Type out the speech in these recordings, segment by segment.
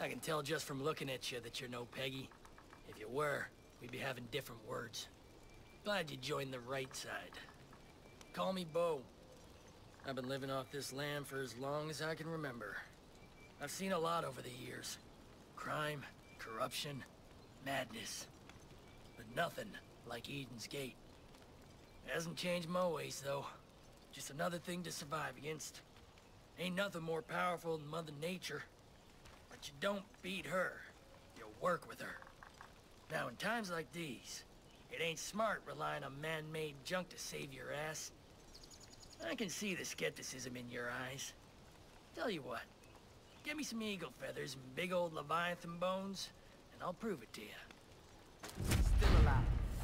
I can tell just from looking at you that you're no Peggy. If you were, we'd be having different words. Glad you joined the right side. Call me Bo. I've been living off this land for as long as I can remember. I've seen a lot over the years. Crime, corruption, madness. But nothing like Eden's Gate. It hasn't changed my ways, though. Just another thing to survive against. Ain't nothing more powerful than Mother Nature. But you don't beat her. You work with her. Now, in times like these, it ain't smart relying on man-made junk to save your ass. I can see the skepticism in your eyes. Tell you what, get me some eagle feathers and big old Leviathan bones, and I'll prove it to you. Still alive.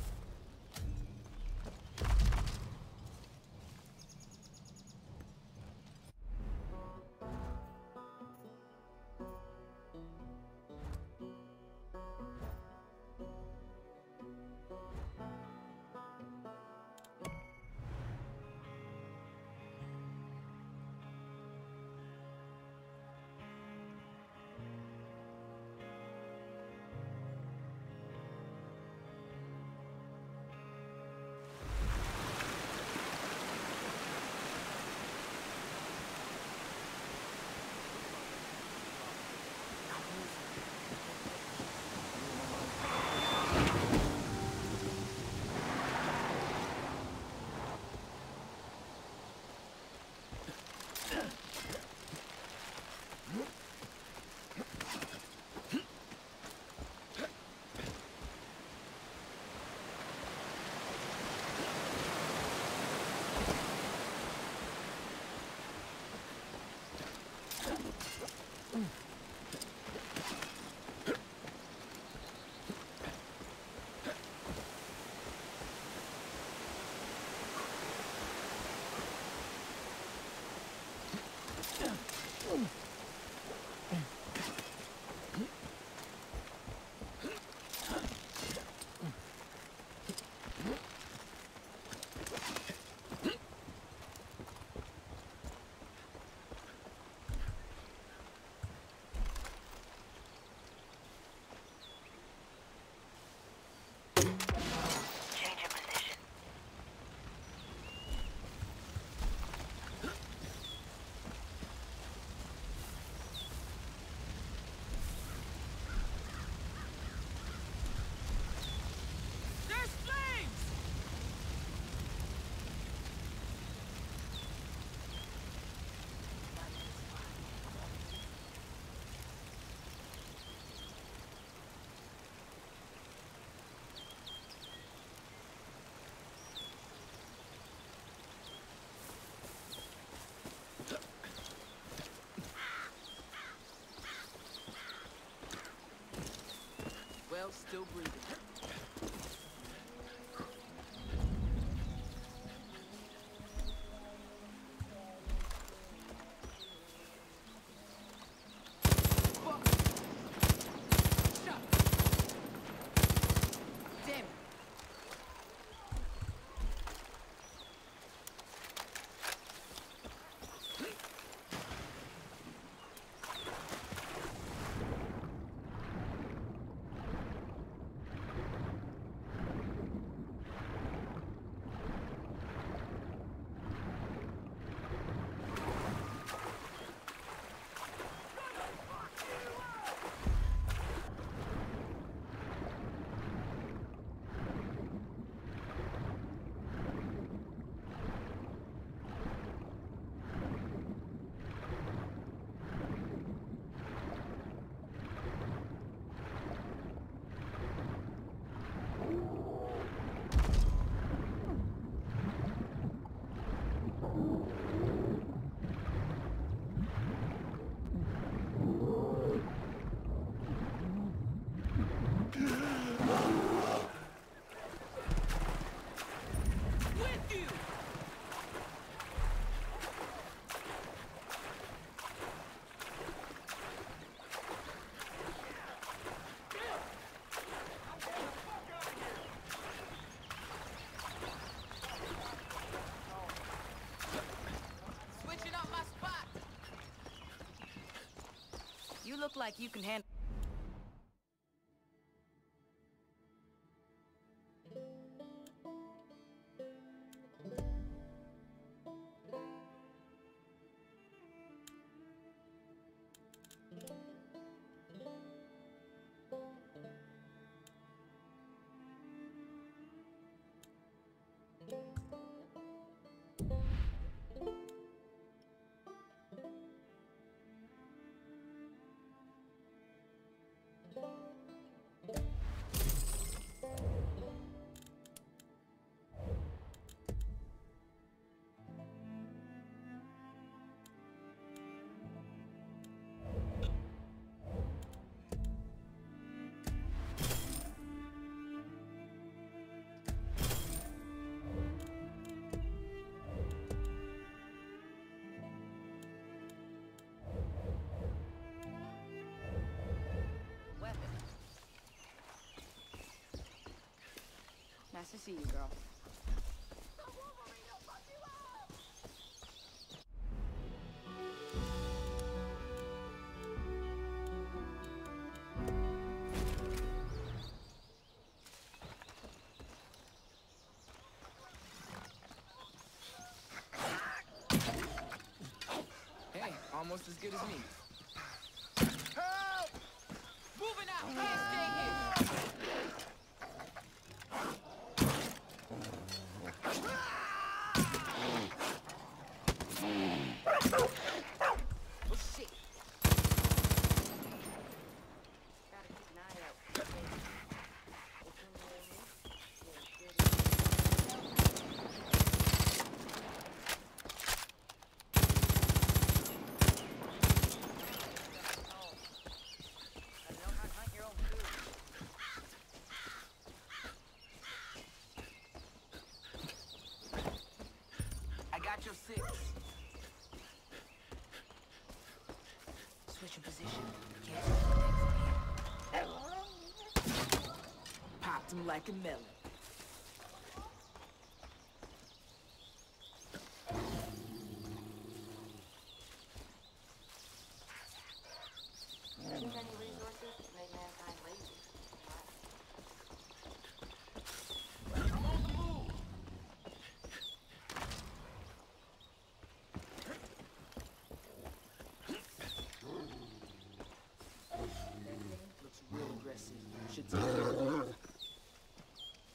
Well, still breathing. You look like you can handle... Nice to see you, girl. Hey, almost as good as me. Help! Moving out! Can't stay here! Oh, shit! Gotta keep an eye out. I got your six. Switching position. Can't switch the next game. Popped him like a melon. Too many resources make mankind lazy. I'm on the move. Looks real aggressive. Should take care of it.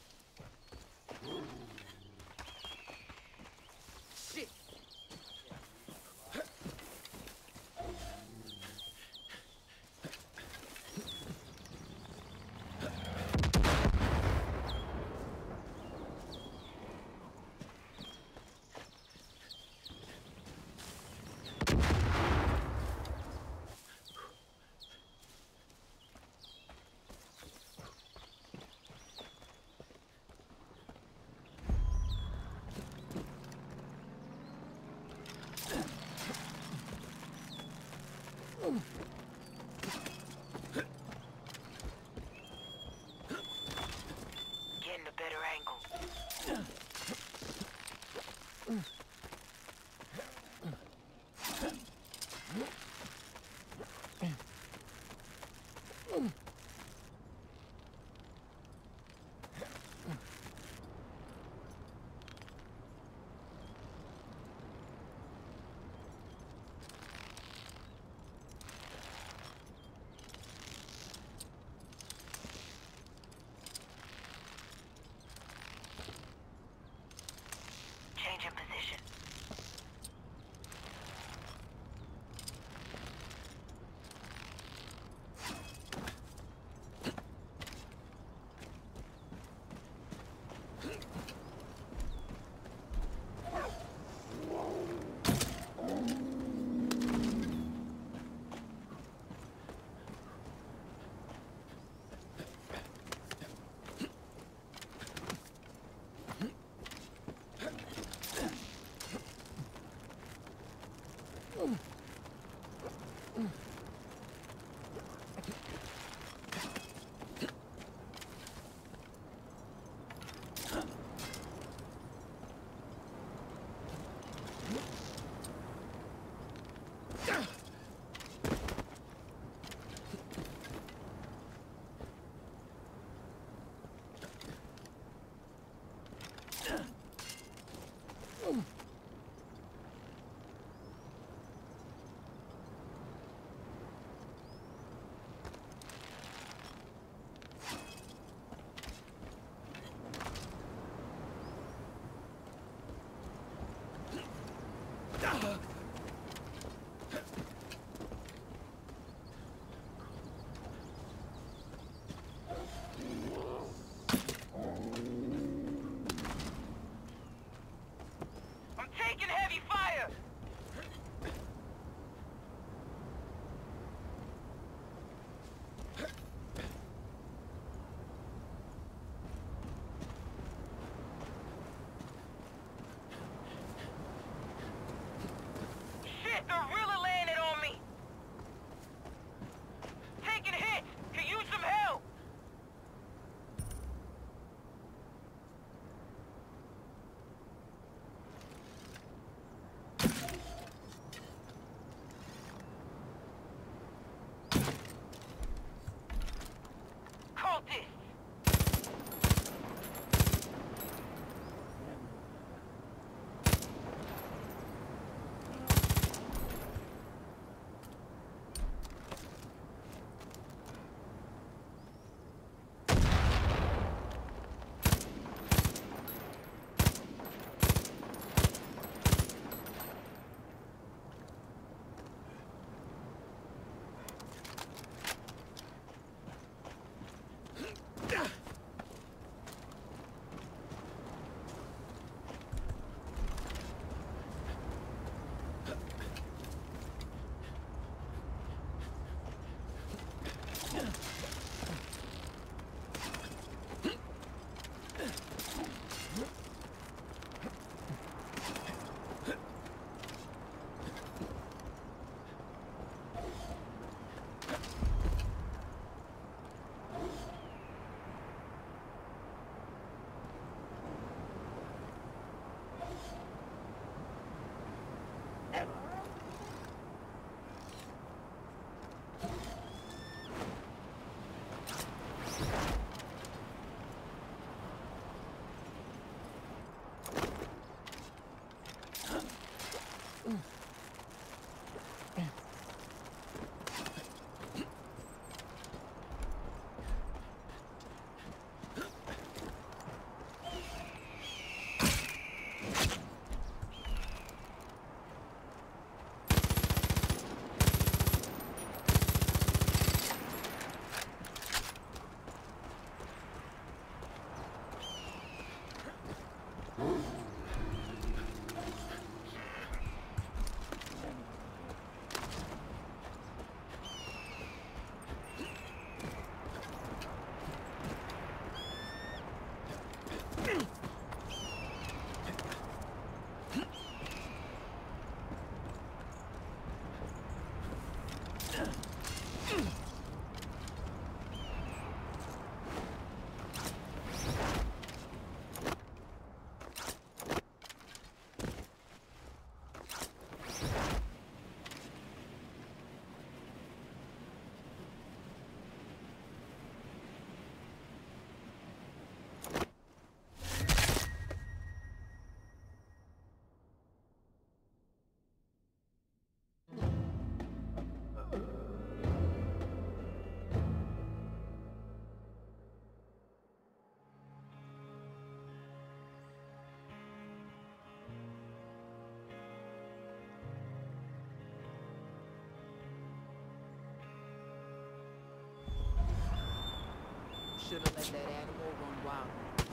Shouldn't let that animal run wild.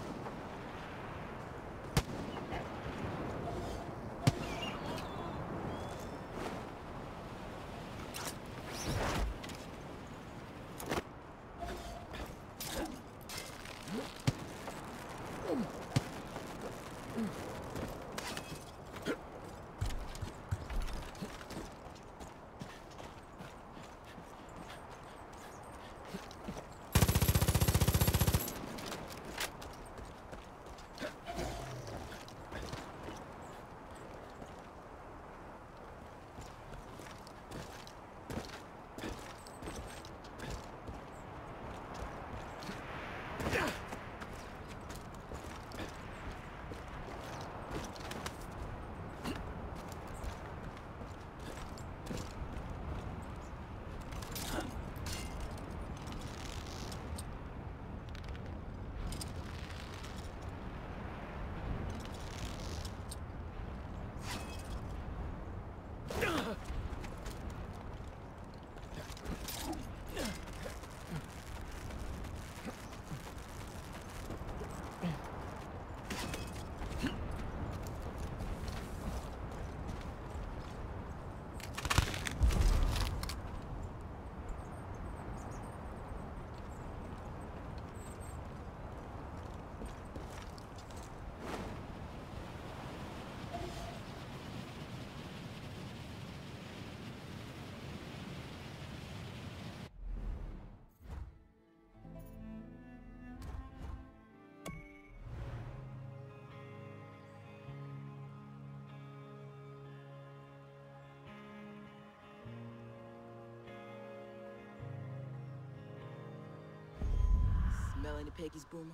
Smell any Peggy's, Boomer?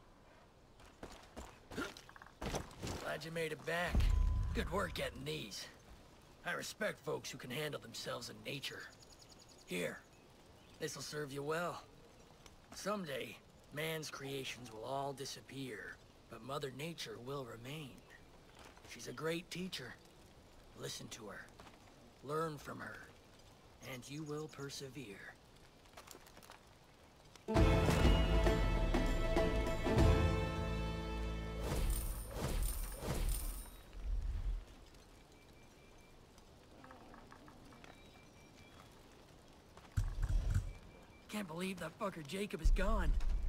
Glad you made it back. Good work getting these. I respect folks who can handle themselves in nature. Here, this'll serve you well. Someday, man's creations will all disappear, but Mother Nature will remain. She's a great teacher. Listen to her. Learn from her. And you will persevere. Can't believe that fucker Jacob is gone.